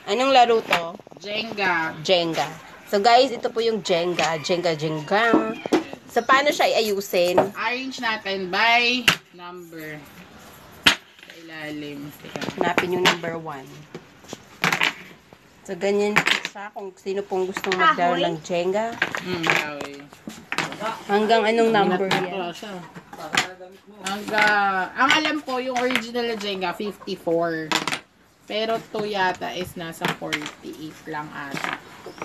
Anong laro to? Jenga. Jenga. So guys, ito po yung Jenga. Jenga. So paano siya iayusin? Arrange natin by number. Sa ilalim. Hanapin yung number 1. So ganyan po siya kung sino pong gustong maglaro ng Jenga. Okay. Hanggang anong number yan? Ang alam ko, yung original na Jenga, 54. Pero to yata is nasa 48 lang ata.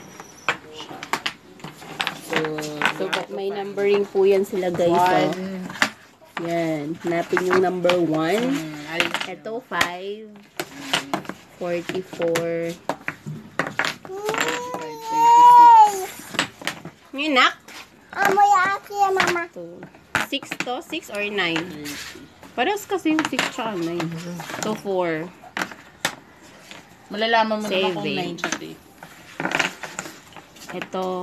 So may numbering po yan sila guys. Oh. Yan. Hanapin yung number 1. Ito, 5. 44. Minak? Amoy aki ya, mama. 6 to? 6 or 9? Parehas kasi yung 6 tsaka 9. So, 4. Malalaman mo naman kung 7. 9 siya, eh. Ito.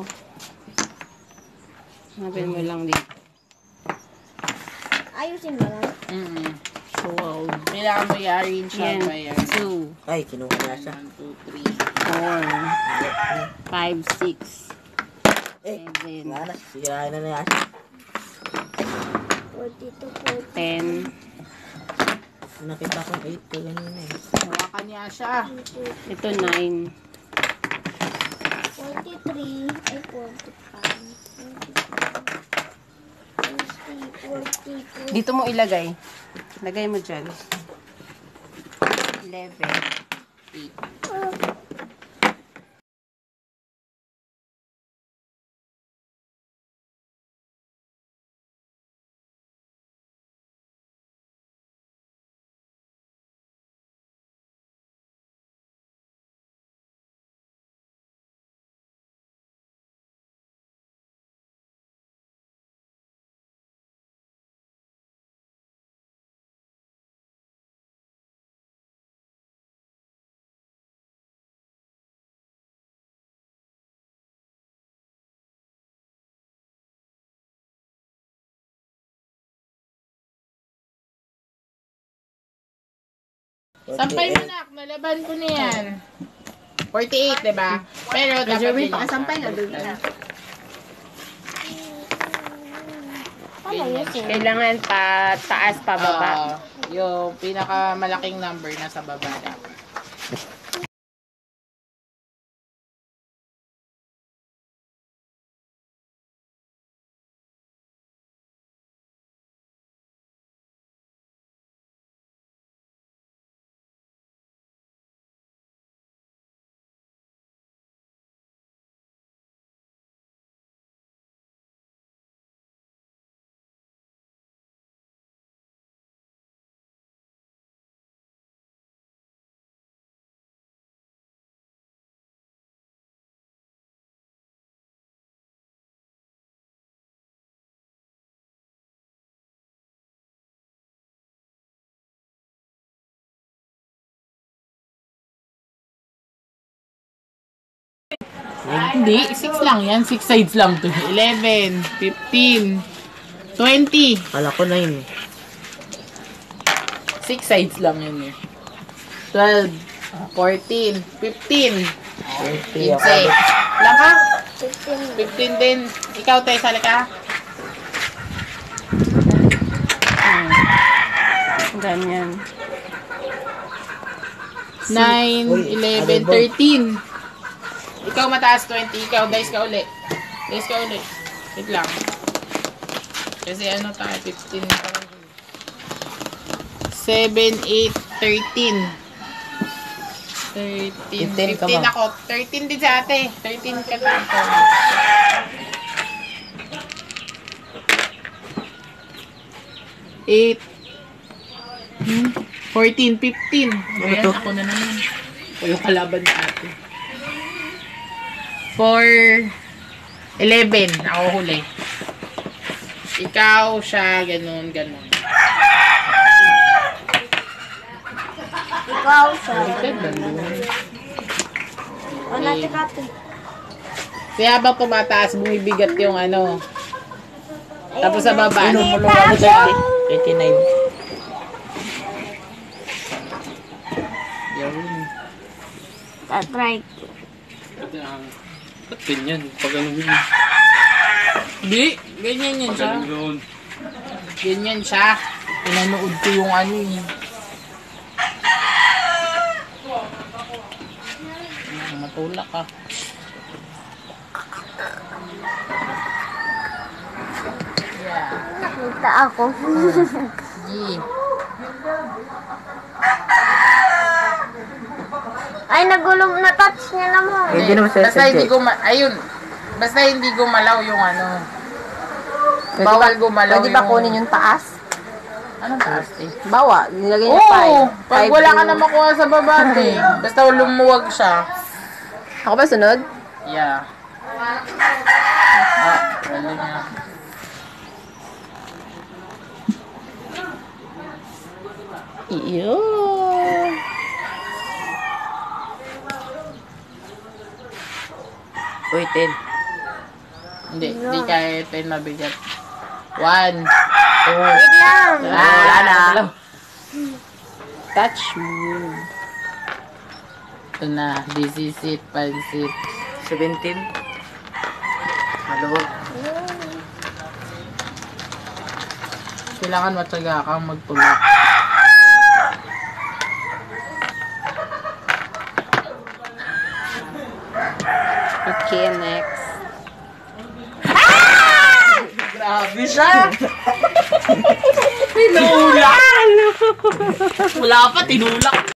Hanapin mo lang dito. Ayusin mo lang. 12. Kailangan mo i-arrange siya Yan. ba yan? 2. Ay, kinuha na siya. 1, 2, 4. 5, 6. Eh, 7. wala na. Sirahin na na siya. 42, 10. Nakita kong 8 ko ganun eh. hawakan niya siya. Ito 9. 43, ay 45. Dito mo ilagay. Lagay mo dyan. 11. Sampay mo na, nalaban ko na yan. 48, diba? Pero dapat Jerwin, yun. pakasampay na doon. Kailangan pa taas pa baba. Yung pinakamalaking number nasa baba dapat. Hindi, 6 lang yan. 6 sides lang to. 11, 15, 20. Kala ko 9 eh. 6 sides lang yun eh. 12, 14, 15. 20 ako. 15. Lang ka? 15. 15 din. Ikaw, Tay, sali ka? Ganyan. 9, Uy, 11, 13. Ikaw mataas 20. Ikaw, dice ka uli. Dice ka uli. Wait lang. Kasi ano tayo, 15 pa rin. 7, 8, 13. 13. 15 ka 15 ba? ako. 13 din sa ate. 13 ka lang ako. 8. 14, 15. Ayan, ako na naman. Ako yung kalaban na ate. 4, 11. Ako huli. Ikaw, siya, ganun. Ikaw siya. O, Okay. natikati. Kaya habang tumataas, bumibigat yung ano. Tapos sa baba, Mulong ako sa 29. Yun. Try ko. Ba't ganyan? Pag ganun yun. Di, ganyan yan Pag siya. ganun yun. Ganyan siya. Pinanood ko yung ano eh. Matulak ka. Yeah. Nakita ako. Sige. Ay, nagulong na touch niya naman. Hindi naman siya Basta hindi ayun. Basta hindi gumalaw yung ano. Bawal gumalaw Pwede ba kunin yung taas? Anong taas eh? Bawa, nilagay niya Oo! 5. Pag wala ka na makuha sa baba eh. Basta lumuwag siya. Ako ba sunod? Yeah. Wala na. Iyo. Uy, 10. Hindi, hindi kaya ito yung mabigat. 1. Wait lang. Wala na. Touch move. Ito na. This is it. Pansit. 17. Maluwag. Kailangan matyaga kang magtulak. Okay, next. Grabe siya! Tinulak! Wala pa, tinulak.